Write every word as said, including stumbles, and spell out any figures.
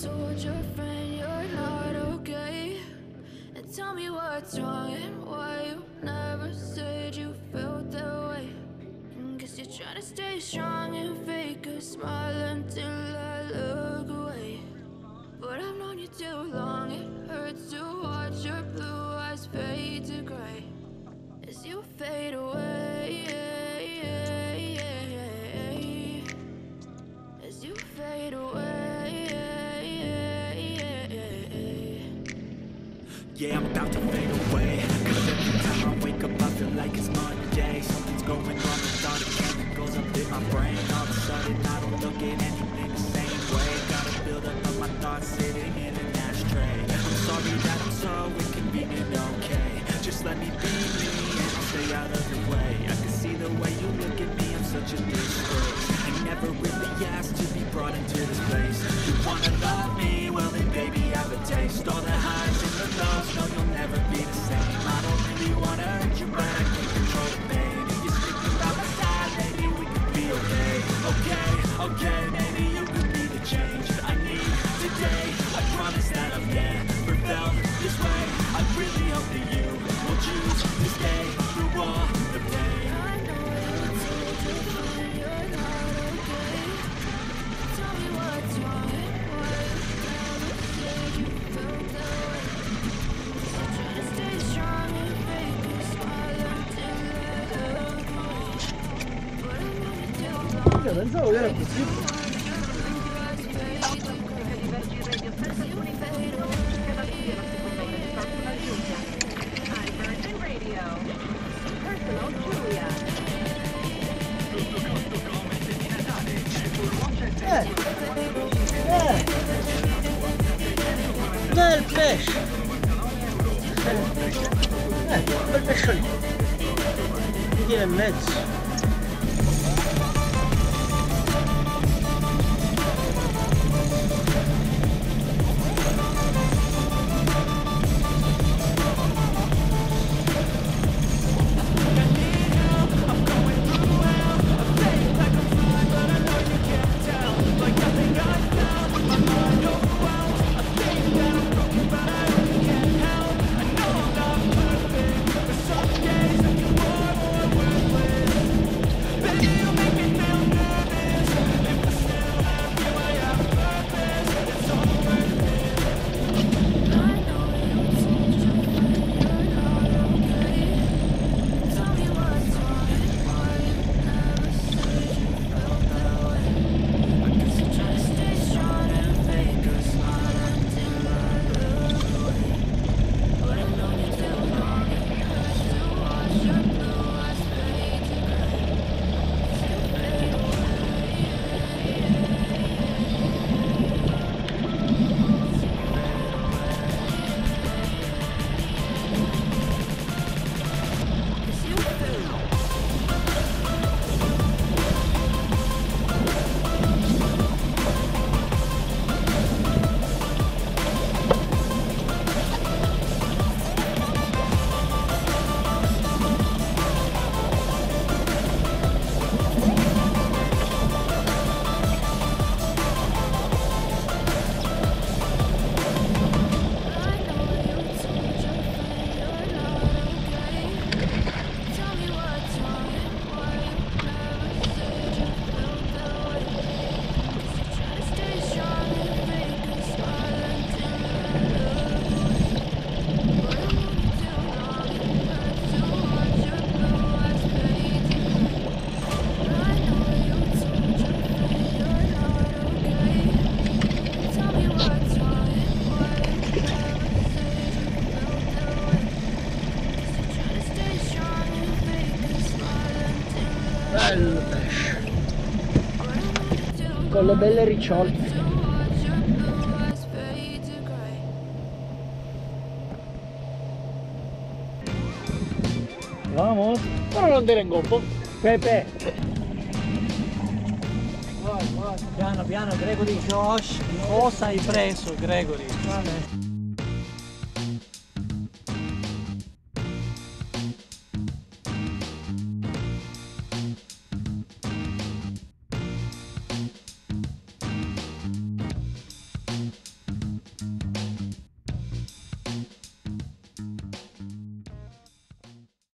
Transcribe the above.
told your friend you're not okay? And tell me what's wrong and why you never said you felt that way. And guess you're trying to stay strong and fake a smile until I look away. But I've known you too long, it hurts to watch your blue eyes fade to gray as you fade away, as you fade away. Yeah, I'm about to fade away, cause every time I wake up I feel like it's Monday. Something's going wrong with all the chemicals up in my brain. All of a sudden I don't look at anything the same way. Gotta build up of my thoughts sitting in an ashtray. I'm sorry that I'm so inconvenient, okay? Just let me be me and I'll stay out of your way. I can see the way you look at me, I'm such a disgrace. I never really asked to be brought into this place. You wanna love me? Well then baby have a taste. All the highs and the lows, no you'll never be the same. I don't really wanna hurt you but I can't control the pain. If you're sticking by my side, maybe we could be okay. Okay, okay, maybe you could be the change I need today. I promise that I've never felt this way. I really hope that you will choose to stay through all the pain. I know you told your friend you're not okay. Tell me what's wrong and why you never said you felt that way. You're trying to stay strong and fake a smile until I look away. But I know you too long. Io pensavo che era così. Eh, eh, bel pesce, eh, bel pesce lì, mi tiene in mezzo. Bello pesce, con le belle ricciole. Vamos, però non te ne ingoppo. Pepe. Guarda, guarda, piano piano Gregory, Josh, cosa hai preso Gregory? Vale.